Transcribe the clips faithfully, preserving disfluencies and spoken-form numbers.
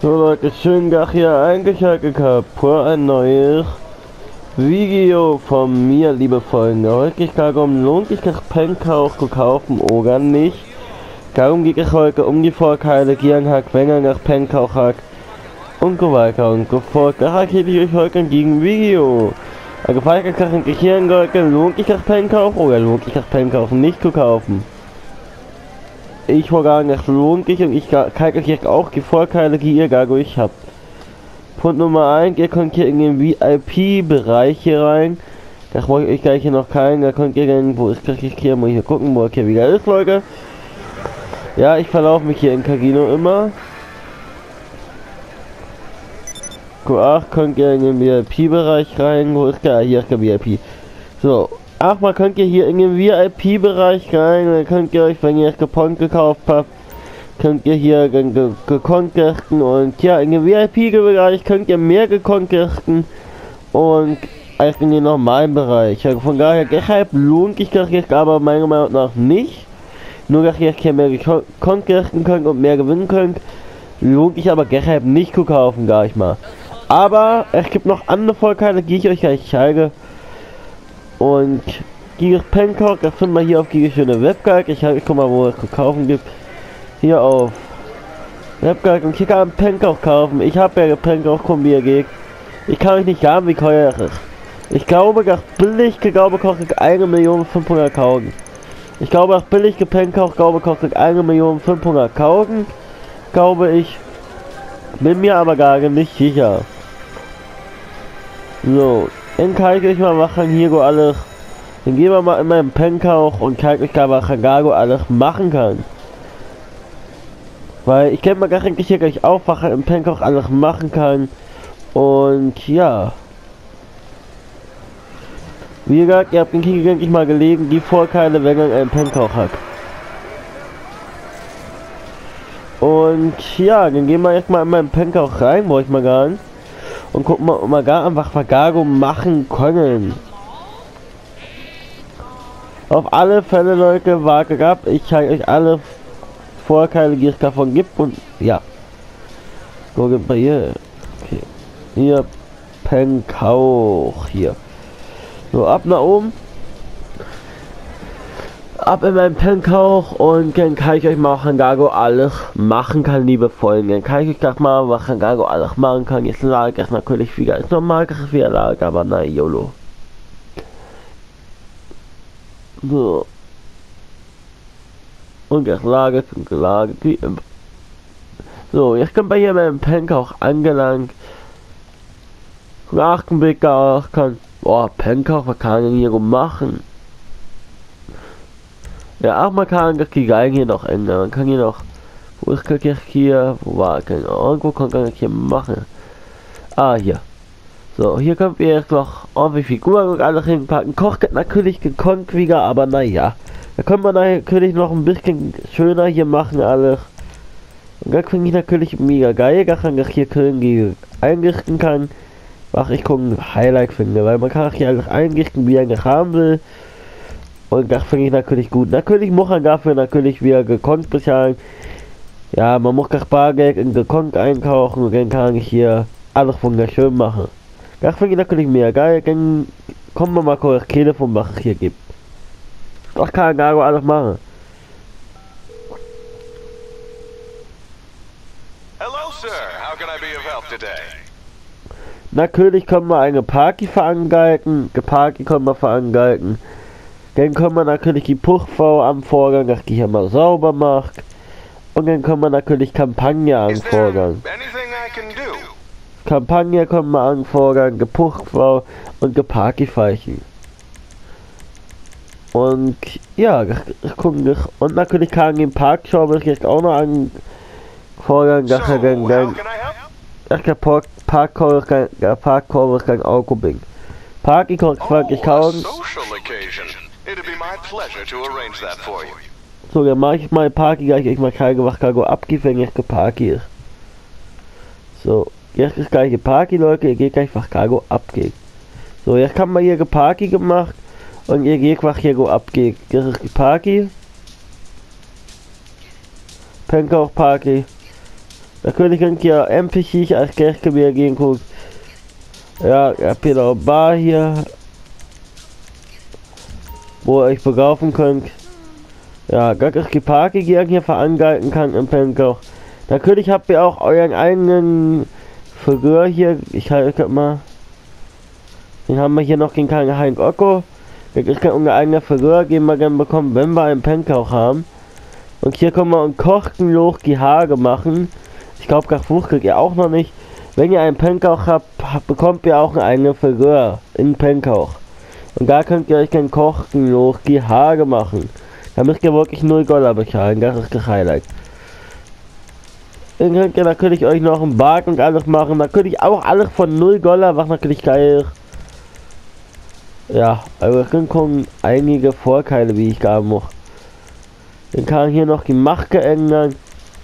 So Leute, schön Gach hier eingeschaltet gehabt für ein neues Video von mir, liebe Freunde. Heute geht es um, lohnt sich das Penkauch zu kaufen oder nicht. Darum geht es heute um die Vorteile, die man hat, wenn man das Penkauch hat und so weiter und so fort. Da erkläre ich euch heute in diesem Video. Also falls ihr das interessieren sollte, lohnt sich das Penkauch oder lohnt sich das Penkauch nicht zu kaufen. Ich wollte sagen, das lohnt sich und ich zeige euch jetzt auch die Vorteile, die ihr dadurch habt. Punkt Nummer eins, ihr könnt hier in den V I P-Bereich hier rein. Das wollte ich euch gleich hier noch keinen, da könnt ihr dann, wo ist das hier, muss ich hier gucken, wo er hier wieder ist, Leute. Ja, ich verlaufe mich hier in Casino immer. Q acht könnt ihr in den V I P-Bereich rein, wo ist der? Hier ist der V I P. So. Ach, mal könnt ihr hier in den V I P-Bereich rein, dann könnt ihr euch, wenn ihr Gekonnt gekauft habt, könnt ihr hier gekonnt gerichten und ja, in den V I P-Bereich könnt ihr mehr gekonnt gerichten und als in den normalen Bereich. Also von daher, deshalb lohnt sich das jetzt aber meiner Meinung nach nicht. Nur, dass ihr hier mehr gekonnt gerichten könnt und mehr gewinnen könnt, lohnt sich aber deshalb nicht zu kaufen, gar nicht mal. Aber es gibt noch andere Vorteile, die ich euch gleich zeige. Und dieses Penkauch, das finden wir hier auf diese schöne Webguide. Ich, ich guck mal, wo es zu kaufen gibt. Hier auf Webguide und hier kann man Penkauch kaufen. Ich habe ja Penkauch kombi geht. Ich kann euch nicht sagen, wie teuer es ist. Ich glaube, das billig gegaube kostet eine Million fünfhunderttausend. Ich glaube, das billig Penkauch gaube kostet eine Million fünfhunderttausend. Glaube ich. Bin mir aber gar nicht sicher. So. Dann kann ich euch mal machen, hier go alles. Dann gehen wir mal in meinen Penkauch und zeige euch da, was Gago alles machen kann. Weil ich kenne mal gar nicht hier gleich auf, was er im Penkauch alles machen kann. Und ja. Wie gesagt, ihr habt den King denke ich mal gelegen, die Vorteile, wenn man einen Penkauch hat. Und ja, dann gehen wir jetzt mal in meinen Penkauch rein, wo ich mal gar nicht. Und gucken wir mal gar an, was wir Gago machen können. Auf alle Fälle, Leute, warte ab. Ich zeige euch alle Vorteile, die es davon gibt. Und ja. Wo gibt wir hier? Okay. Hier, Penkauch. Hier. So, ab nach oben. Ab in meinen Penkauch und dann kann ich euch mal was Gago alles machen kann, liebe Freunde. Dann kann ich euch das mal, was Gago alles machen kann. Jetzt lag es natürlich wieder ist normal, das ist wieder lag, aber na YOLO. So. Und jetzt lagert und gelagert wie immer. So, jetzt kommt bei hier meinem Penkauch angelangt. Nach dem Blick kann. Boah, Penkauch, was kann ich denn hier machen? Ja, auch man kann die Geigen hier noch ändern. Man kann hier noch. Wo ist das jetzt hier? Wo war ich denn? Irgendwo kann man hier machen. Ah, hier. So, hier können wir jetzt noch ordentlich Figuren und alles hinpacken. Kocht natürlich gekonnt wieder, aber naja. Da können wir natürlich noch ein bisschen schöner hier machen, alles. Und das finde ich natürlich mega geil, dass man das hier irgendwie einrichten kann. Was ich ein Highlight finde, weil man kann hier alles einrichten, wie er das haben will. Und das finde ich natürlich gut. Natürlich muss man dafür natürlich wieder gekonnt bezahlen. Ja, man muss das Bargeld in gekonnt einkaufen und dann kann ich hier alles wunderschön machen. Das finde ich natürlich mehr geil. Dann kommen wir mal kurz das Telefon, was es hier gibt. Das kann Gago alles machen. Hello, sir. How can I be of help today? Natürlich können wir eine Party veranstalten. Die Party können wir veranstalten. Dann können wir natürlich die Puchfrau am Vorgang, dass die hier mal sauber macht. Und dann können wir natürlich Kampagne anfordern. Kampagne können wir anfordern, die Puchfrau und die Partyfeichen. Und ja, und natürlich kann den Parkshop jetzt auch noch anfordern, dass er dann, dann dass der Parkkorb der Parkkorb kein Auto bringt. Party kostet zwanzig tausend. So, dann mache ich mal Party gleich, ich mal keine was Gago abgibt, wenn jetzt Party ist. So, jetzt ist gleich Party, Leute, ihr geht gleich was Gago abgeht. So, jetzt kann man hier Party gemacht und ihr geht was hier go abgeht. Das ist die Party. Penkauch Party. Natürlich könnt ihr M P C als Gäste wieder gehen guckt. Ja, ihr habt hier noch eine Bar hier, wo ihr euch begaufen könnt. Ja, gar ich die Party hier veranhalten kann im Penkoch. Natürlich habt ihr auch euren eigenen Figur hier. Ich halte mal. Den haben wir hier noch gegen keinen Hein Ocko. Ich kann unsere eigene Figur geben wir gerne bekommen, wenn wir einen Penkoch haben. Und hier können wir einen kostenlos die Haare machen. Ich glaube, gar Fuß kriegt ihr auch noch nicht. Wenn ihr einen Penkoch habt, bekommt ihr auch eine eigene Figur in Penkoch. Und da könnt ihr euch dann kostenlos die Haare machen. Da müsst ihr wirklich null Dollar bezahlen, das ist das Highlight. Dann könnt ihr natürlich euch noch einen Bart und alles machen. Natürlich auch alles von null Dollar, was natürlich geil ist. Ja, also es sind schon einige Vorteile, wie ich gar muss. Dann kann hier noch die Maske ändern.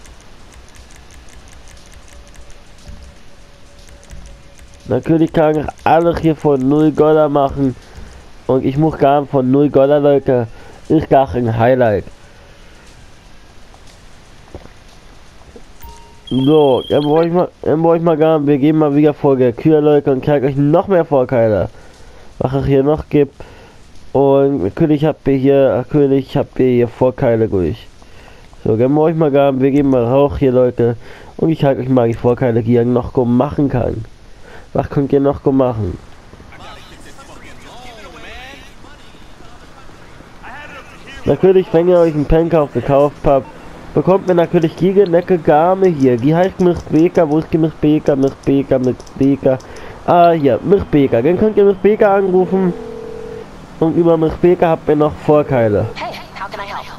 Natürlich kann ich alles hier von null Dollar machen. Und ich muss gar nicht von null Dollar, Leute. Ist gar ein Highlight. So, dann wollte ich mal, dann wollte ich mal gar, wir gehen mal wieder vor der Kür, Leute, und zeige euch noch mehr Vorteile, was es hier noch gibt. Und natürlich habt ihr hier, natürlich habt ihr hier Vorteile durch. So, dann wollte ich mal gar, wir gehen mal raus hier, Leute, und ich zeige euch mal die Vorteile, die ihr noch machen kann. Was könnt ihr noch machen? Natürlich, wenn ihr euch einen Penkoch gekauft habt, bekommt ihr natürlich die Necke Game hier. Die heißt Michbeka. Wo ist die Michbeka? Michbeka, Michbeka. Ah, hier, Michbeka. Dann könnt ihr Michbeka anrufen. Und über Michbeka habt ihr noch Vorteile. Hey, how can I help?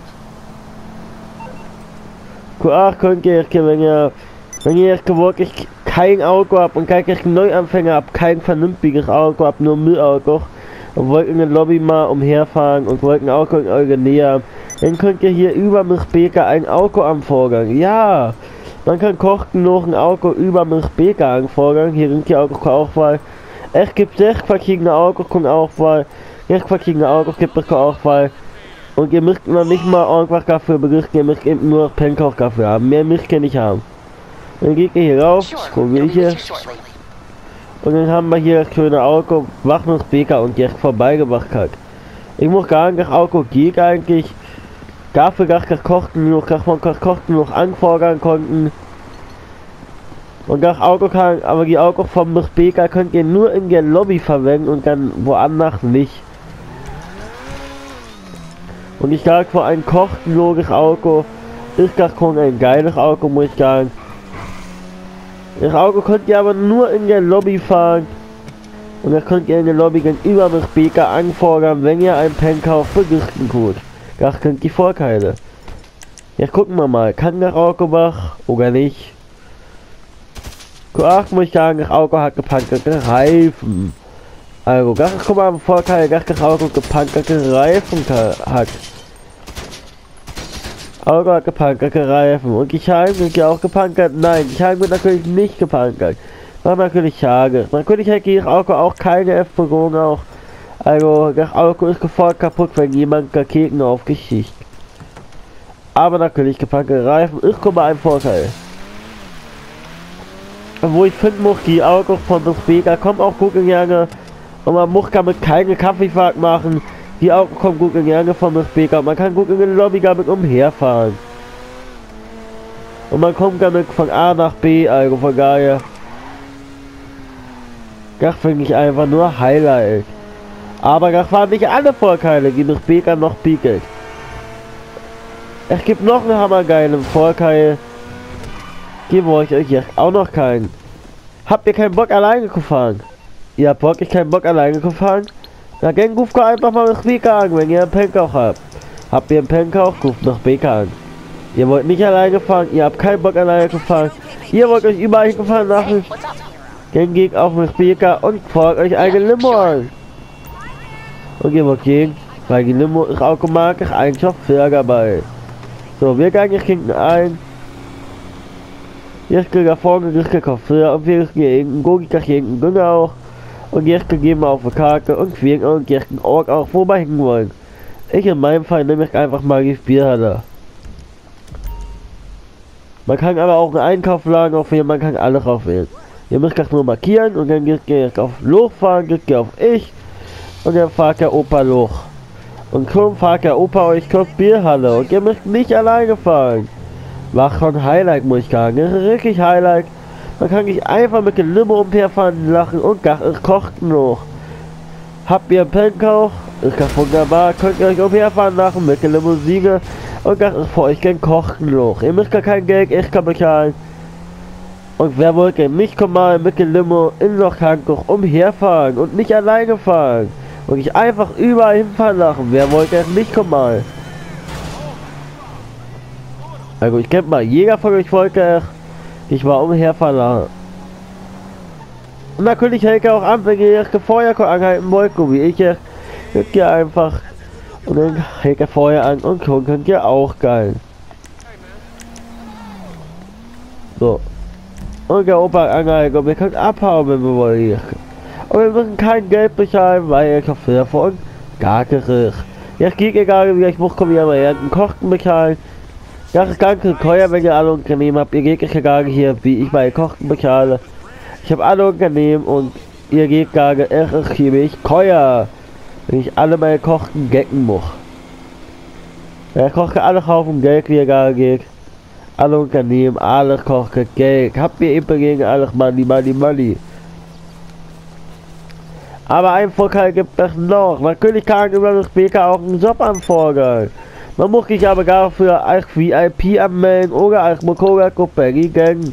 Ach, könnt ihr, wenn ihr, wenn ihr jetzt wirklich kein Auto habt und kein Neuanfänger habt, kein vernünftiges Auto habt, nur Müllauto, und wollt in der Lobby mal umherfahren und wollt ein Auto in eure Nähe haben, dann könnt ihr hier über Michbeka ein Auto anfordern. Ja, man kann kostenlos ein Auto über Michbeka anfordern. Hier sind die Autos zur Auswahl. Es gibt sechs verschiedene Autos zur Auswahl. Sechs verschiedene Autos gibt es zur Auswahl. Und ihr müsst noch nicht mal irgendwas dafür berichten, ihr müsst eben nur Penkoch dafür haben. Mehr müsst ihr nicht haben. Dann geht ihr hier rauf, gucken wir hier. Und dann haben wir hier das schöne Auto, was Michbeka und jetzt vorbeigebracht hat. Ich muss gar nicht, das Auto geht eigentlich. Dafür, dass das kostenlos, dass man das kostenlos anfordern konnten. Und das Auto kann, aber die Autos vom Michbeka könnt ihr nur in der Lobby verwenden und dann woanders nicht. Und ich sage, für ein kostenloses Auto ist das schon ein geiles Auto, muss ich sagen. Das Auto könnt ihr aber nur in der Lobby fahren. Und das könnt ihr in der Lobby gegenüber Michbeka anfordern, wenn ihr einen Penkoch vergiften tut. Das sind die Vorteile. Jetzt gucken wir mal, kann der Auto wach oder nicht? Ach, muss ich sagen, das Auto hat gepankerte Reifen. Also, das ist, guck mal, ein Vorteil, dass das Auto gepankerte Reifen hat. Auto hat gepankerte Reifen. Und die Scheiben sind ja auch gepankert. Nein, die Scheiben sind natürlich nicht gepankert. Was natürlich schade. Natürlich hat das Auto auch keine F-Bewegung auch. Also, das Auto ist sofort kaputt, wenn jemand Raketen aufgeschicht. Aber natürlich gepankte Reifen ist schon mal ein Vorteil. Wo ich finde, muss die Autos von Michbeka kommen auch gut gerne. Und man muss damit keine Kaffeefahrt machen. Die Autos kommen gut gerne von Michbeka. Man kann gut in der Lobby damit umherfahren. Und man kommt damit von A nach B, also von daher. Das finde ich einfach nur Highlight. Aber das waren nicht alle Vorteile, die Michbeka noch bietet. Es gibt noch einen hammergeilen Vorteil. Geben wir euch jetzt auch noch keinen. Habt ihr keinen Bock alleine zu fahren? Ihr habt wirklich keinen Bock alleine zu fahren? Na dann ruft einfach mal Michbeka an, wenn ihr einen Penkoch habt. Habt ihr einen Penkoch, ruft Michbeka an. Ihr wollt nicht alleine fahren, ihr habt keinen Bock alleine zu fahren. Ihr wollt euch überall gefahren lassen. Dann geht auf Michbeka und fahrt euch eine Limo an. Und ihr wollt gehen, weil die Limo ist automatisch ein Chauffeur dabei. So, wir gehen jetzt hinten ein. Jetzt geht da vorne der Chauffeur und wir gehen hinten, hinten gehen auch. Und jetzt gehen wir auf die Karte und wir und jetzt einen Ort auch, wo wir hin wollen. Ich in meinem Fall nehme ich einfach mal die Spielhalle. Man kann aber auch einen Einkaufsladen aufwählen, man kann alle aufwählen. Ihr müsst das nur markieren und dann geht ihr auf Loch fahren, geht ihr auf ich und dann fahrt der Opa Loch. Und schon fahrt der Opa euch zur Bierhalle und ihr müsst nicht alleine fahren. War schon Highlight, muss ich sagen. Das ist richtig Highlight. Man kann sich einfach mit dem Limo umherfahren lachen und das ist kostenlos. Habt ihr einen Penkauf? Ist das wunderbar. Könnt ihr euch umherfahren lachen mit der Limousine und das ist für euch kein kostenlos. Ihr müsst gar kein Geld, ich kann bezahlen. Und wer wollte nicht mal mit dem Limo in Lochhandtuch umherfahren und nicht alleine fahren? Und ich einfach überall hinfahren lassen. Wer wollte es nicht mal? Also ich kennt mal, jeder von euch wollte ich war umherfahren lassen. Und natürlich hält er auch an, wenn ihr das Feuer anhalten wollt, so wie ich jetzt. Könnt ihr einfach und dann hält er Feuer an und schon könnt ihr auch geil. So. Und der Opa anhalten und wir können abhauen, wenn wir wollen. Und wir müssen kein Geld bezahlen, weil ich auf davon gar gericht. Jetzt geht egal, wie ich muss, kommen wir mal einen Kosten bezahlen. Das ist ganz teuer, wenn ihr alle Unternehmen habt. Ihr geht egal hier, wie ich meine Kosten bezahle. Ich habe alle Unternehmen und ihr geht gar es ist ziemlich teuer, wenn ich alle meine Kosten gecken muss. Ja, koche alle Haufen Geld, wie ihr gar geht. Alle Unternehmen, alles kostet Geld. Habt ihr immer gegen alles Money, Money, Money. Aber einen Vorteil gibt es noch. Natürlich kann über das später auch einen Job anfordern. Man muss sich aber gar für als V I P anmelden oder als Mokoga Koperi gehen.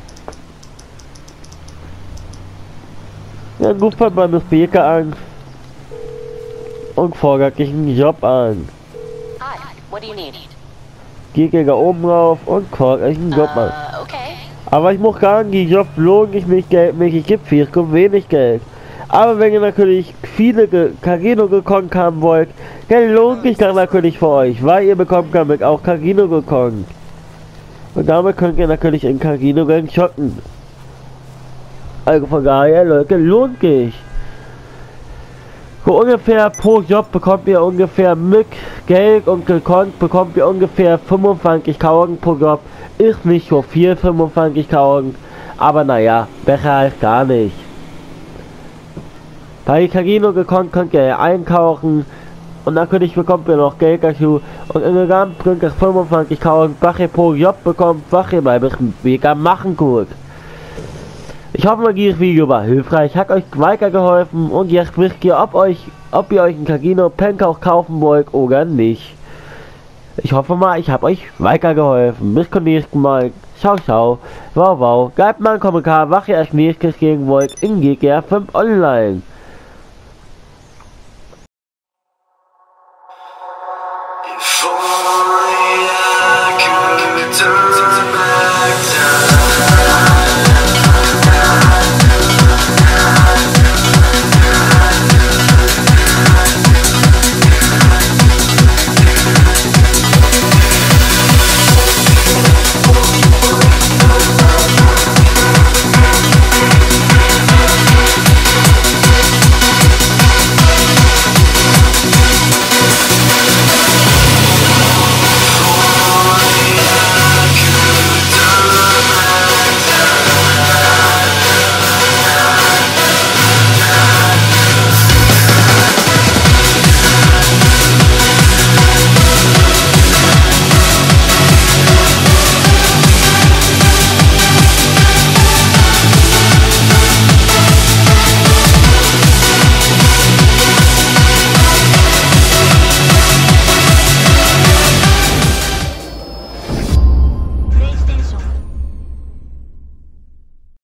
Dann ruft man beim Speaker an und fordert sich einen Job an. Hi, what do you need? Geht ihr da oben rauf und fordert sich einen Job an. Uh, okay. Aber ich muss sagen, die Job lohnt sich nicht geldmäßig, ich gebe viel zu wenig Geld. Aber wenn ihr natürlich viele Casino gekonnt haben wollt, dann lohnt sich das natürlich für euch, weil ihr bekommt damit auch Casino gekonnt. Und damit könnt ihr natürlich in Casino gehen shoppen. Also von daher, Leute, lohnt sich. So ungefähr pro Job bekommt ihr ungefähr mit Geld und gekonnt bekommt ihr ungefähr fünfundzwanzigtausend pro Job. Ist nicht so viel, fünfundzwanzigtausend, aber naja, besser als gar nicht. Bei Casino gekonnt könnt ihr einkaufen und natürlich bekommt ihr noch Geld dazu und insgesamt könnt ihr fünfundzwanzigtausend, was ihr pro Job bekommt, was ihr mal ein bisschen weniger machen könnt. Ich hoffe, dieses Video war hilfreich, hat euch weitergeholfen und jetzt wisst ihr, ob euch, ob ihr euch ein Casino Penkauf kaufen wollt oder nicht. Ich hoffe mal, ich habe euch weitergeholfen. Bis zum nächsten Mal. Ciao, ciao. Wow, wow. Gebt mal einen Kommentar, was ihr als nächstes gehen wollt in G T A fünf Online.